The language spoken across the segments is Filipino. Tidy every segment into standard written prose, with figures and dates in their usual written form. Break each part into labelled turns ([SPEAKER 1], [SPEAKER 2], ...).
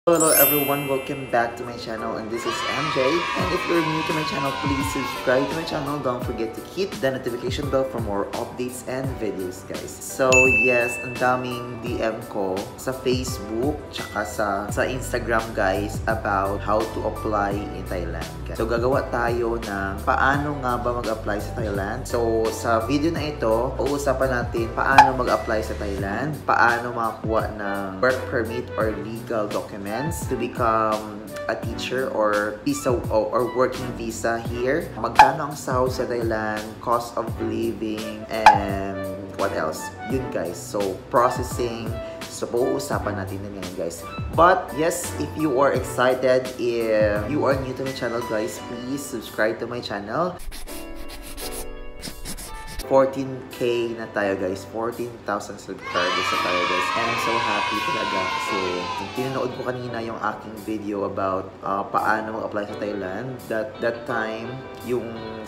[SPEAKER 1] Hello everyone, welcome back to my channel, and this is MJ. And if you're new to my channel, please subscribe to my channel. Don't forget to hit the notification bell for more updates and videos, guys. So yes, ang daming DM ko sa Facebook tsaka sa Instagram, guys, about how to apply in Thailand, guys. So gagawa tayo ng paano nga ba mag-apply sa Thailand. So sa video na ito, uusapan natin paano mag-apply sa Thailand, paano makakuha ng work permit or legal documents to become a teacher or visa or working visa here. Magkano ang sahod sa Thailand, cost of living, and what else? Yun, guys. So processing. So uusapan natin na ngayon, guys. But yes, if you are excited, if you are new to my channel, guys, please subscribe to my channel. 14K na tayo, guys. 14,000 subscribers na tayo, guys. And I'm so happy talaga kasi tinanood ko kanina yung aking video about paano mag-apply sa Thailand. That time, yung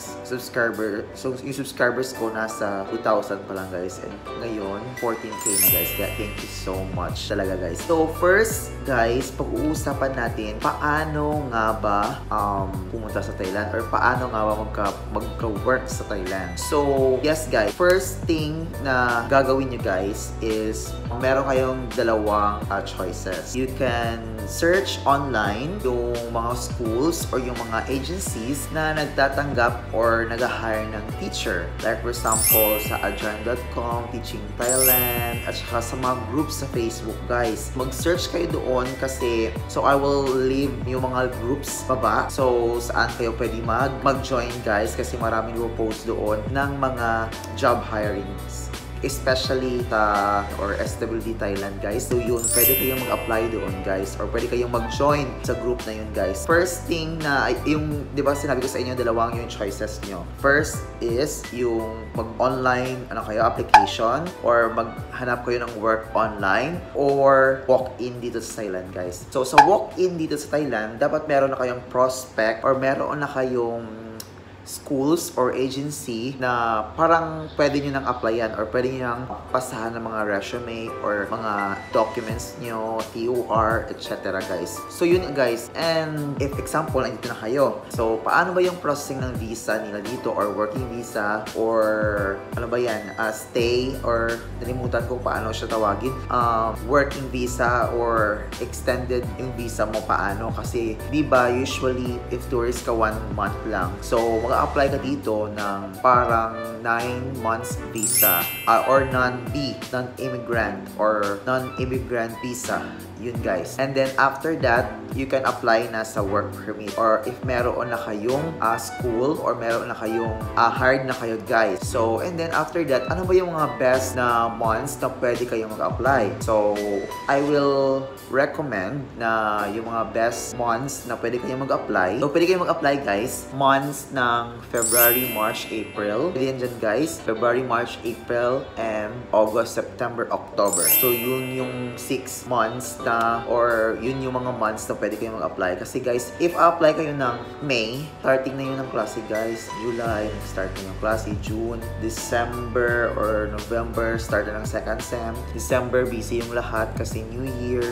[SPEAKER 1] subscribers ko nasa 2,000 pa lang, guys. And ngayon, 14K na, guys. Kaya thank you so much talaga, guys. So first, guys, pag-uusapan natin paano nga ba pumunta sa Thailand or paano nga ba magka-work sa Thailand. So yes, guys, first thing na gagawin nyo, guys, is meron kayong dalawang choices. You can search online yung mga schools or yung mga agencies na nagtatanggap or nag-hire ng teacher. Like for example, sa adjan.com, Teaching Thailand, at saka sa mga groups sa Facebook, guys. Mag-search kayo doon kasi, so I will leave yung mga groups baba. So saan kayo pwede mag-join, guys, kasi maraming post doon ng mga job hirings, especially or SWD Thailand, guys. So yun, pwede kayong mag-apply doon, guys, or pwede kayong mag-join sa group na yun, guys. First thing na yung, di ba sinabi ko sa inyo, dalawang yung choices nyo. First is yung mag-online application, or maghanap kayo ng work online, or walk-in dito sa Thailand, guys. So sa walk-in dito sa Thailand, dapat meron na kayong prospect or meron na kayong schools or agency na parang pwede nyo nang applyan or pwede nyo nang pasahan ng mga resume or mga documents nyo, TOR, etc., guys. So yun, guys. And if example, nandito na kayo. So paano ba yung processing ng visa nila dito, or working visa, or ano ba yan, stay, or nalimutan ko paano siya tawagin, working visa or extended yung visa mo, paano? Kasi di ba usually if tourist ka 1 month lang, so mag-apply ka dito ng parang 9 months visa or non-immigrant or non-immigrant visa. Yun, guys. And then after that, you can apply na sa work permit, or if meron na kayong school or meron na kayong hired na kayo, guys. So and then after that, ano ba yung mga best na months na pwede kayong mag-apply? So I will recommend na yung mga best months na pwede kayong mag-apply. So pwede kayong mag-apply, guys, months ng February, March, April. Pwede yan dyan, guys. February, March, April, and August, September, October. So yun yung 6 months na, or yun yung mga months na pwede kayong mag-apply. Kasi, guys, if apply kayo ng May, starting na yun ng klase, guys. July, start na yung klase. June, December, or November, start na ng second sem. December, busy yung lahat kasi New Year.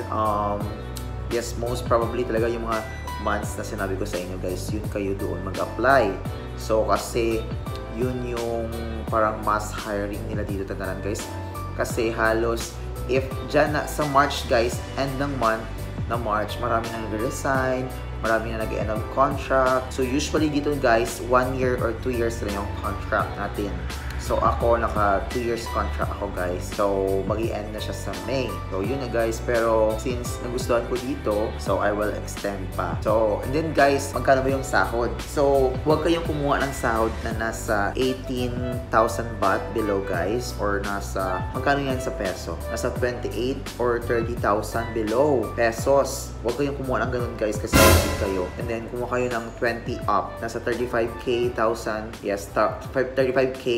[SPEAKER 1] Yes, most probably talaga yung mga months na sinabi ko sa inyo, guys, yun kayo doon mag-apply. So kasi yun yung parang mass hiring nila dito, tanaran, guys. Kasi halos if dyan na sa March, guys, end ng month na March, marami na nag-resign, marami na nag-end of contract. So usually dito, guys, 1 year or 2 years na yung contract natin. So ako, naka 2 years contract ako, guys. So mag-i-end na siya sa May. So yun na, guys. Pero since nagustuhan ko dito, so I will extend pa. So and then, guys, magkano ba yung sahod? So huwag kayong kumuha ng sahod na nasa 18,000 baht below, guys, or nasa, magkano yan sa peso? Nasa 28 or 30,000 below pesos. Huwag kayong kumuha ng ganun, guys, kasi hindi kayo. And then kumuha kayo ng 20 up, nasa 35K, 1,000. Yes, 35K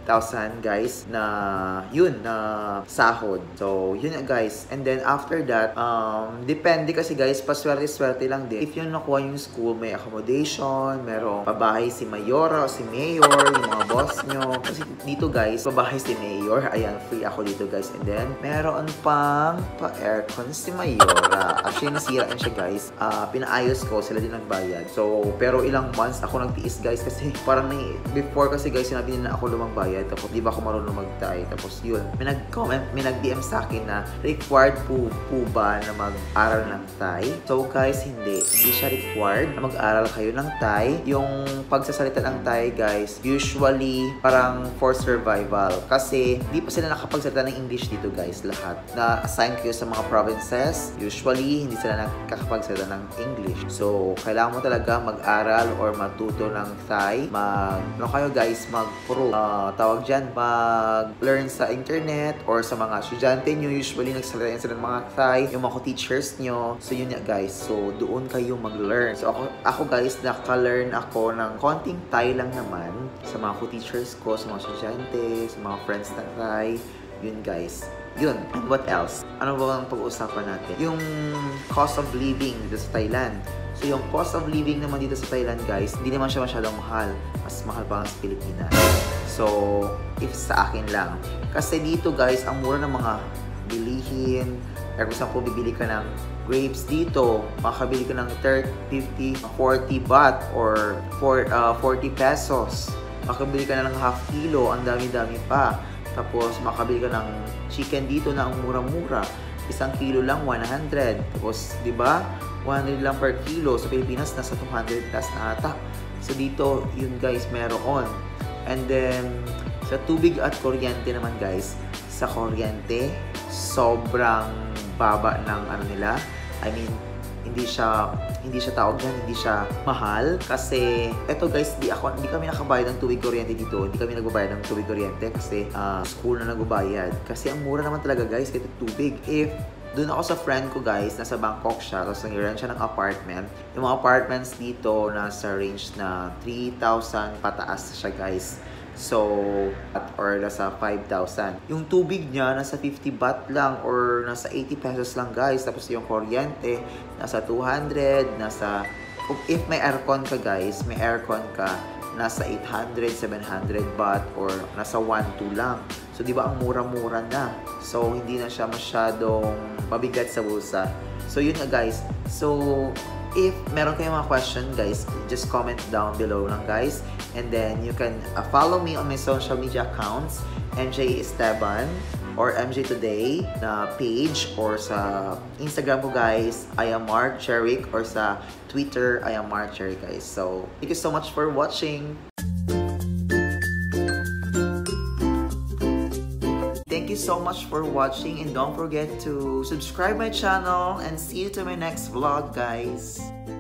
[SPEAKER 1] 1,000 guys na yun na sahod. So yun nga guys. And then after that, depende kasi guys, paswerte-swerte lang din. If yung nakuha yung school, may accommodation, merong pabahay si Mayora o si Mayor, yung mga boss nyo. Kasi dito guys, pabahay si Mayor. Ayan, free ako dito guys. And then meron pang pa-aircon si Mayora. Actually nasira yan siya guys. Pinaayos ko, sila din nagbayad. So pero ilang months ako nagtiis guys kasi parang before kasi guys sinabi nila na ako lumang-bayad. Tapos di ba ako marunong mag-Thai. Tapos yun, may nag-comment, may nag-DM sa akin na required po ba na mag-aral ng Thai? So guys, hindi siya required na mag-aral kayo ng Thai. Yung pagsasalita ng Thai guys, usually parang for survival. Kasi di pa sila nakapagsalita ng English dito guys, lahat. Na-assign kayo sa mga provinces, usually hindi sila nakakapagsalita ng English. So kailangan mo talaga mag-aral or matuto ng Thai. Ano kayo guys, mag-pro. Tawag dyan, mag-learn sa internet or sa mga estudyante nyo. Usually nagsalita sila ng mga Thai, yung mga teachers nyo. So yun nga guys, so doon kayo mag-learn. So ako guys, naka-learn ako ng konting Thai lang naman sa mga teachers ko, sa mga estudyante, sa mga friends na Thai. Yun guys. Yun. And what else? Ano ba ang pag-uusapan natin? Yung cost of living dito sa Thailand. So yung cost of living naman dito sa Thailand guys, hindi naman siya masyadong mahal. Mas mahal pa sa Pilipinas. So, if sa akin lang. Kasi dito guys, ang mura ng mga bilihin. Kaya kung saan po bibili ka ng grapes dito, makakabili ka ng 30, 50, 40 baht or 40 pesos. Makakabili ka na ng half kilo, ang dami-dami pa. Tapos makakabili ka ng chicken dito na ang mura-mura. Isang kilo lang, 100. Tapos, di ba? 100 lang per kilo. Sa Pilipinas, nasa 200 plus na ata. So, dito, yun guys, meron. And then, sa tubig at kuryente naman guys, sa kuryente, sobrang baba ng ano nila. I mean, hindi siya tawag yan, hindi siya mahal. Kasi, eto guys, hindi kami nakabayad ng tubig kuryente dito. Hindi kami nagbabayad ng tubig kuryente kasi school na nagbabayad. Kasi ang mura naman talaga guys, kahit tubig. If doon ako sa friend ko guys, nasa Bangkok siya, tapos nag-rent siya ng apartment. Yung mga apartments dito, nasa range na 3,000 pataas siya guys. So, or nasa 5,000. Yung tubig niya, nasa 50 baht lang or nasa 80 pesos lang guys. Tapos yung kuryente, nasa 200, if may aircon ka guys, may aircon ka, nasa 800, 700 baht or nasa 1,2 lang. So, di ba ang mura-mura na? So, hindi na siya masyadong mabigat sa bulsa. So, yun na guys. So, if meron kayong mga question guys, just comment down below lang guys. And then, you can follow me on my social media accounts, MJ Esteban or MJ Today na page, or sa Instagram ko guys, I am Mark Cherick, or sa Twitter, I am Mark Cherick guys. So, thank you so much for watching. Thank you so much for watching, and don't forget to subscribe my channel, and see you to my next vlog guys.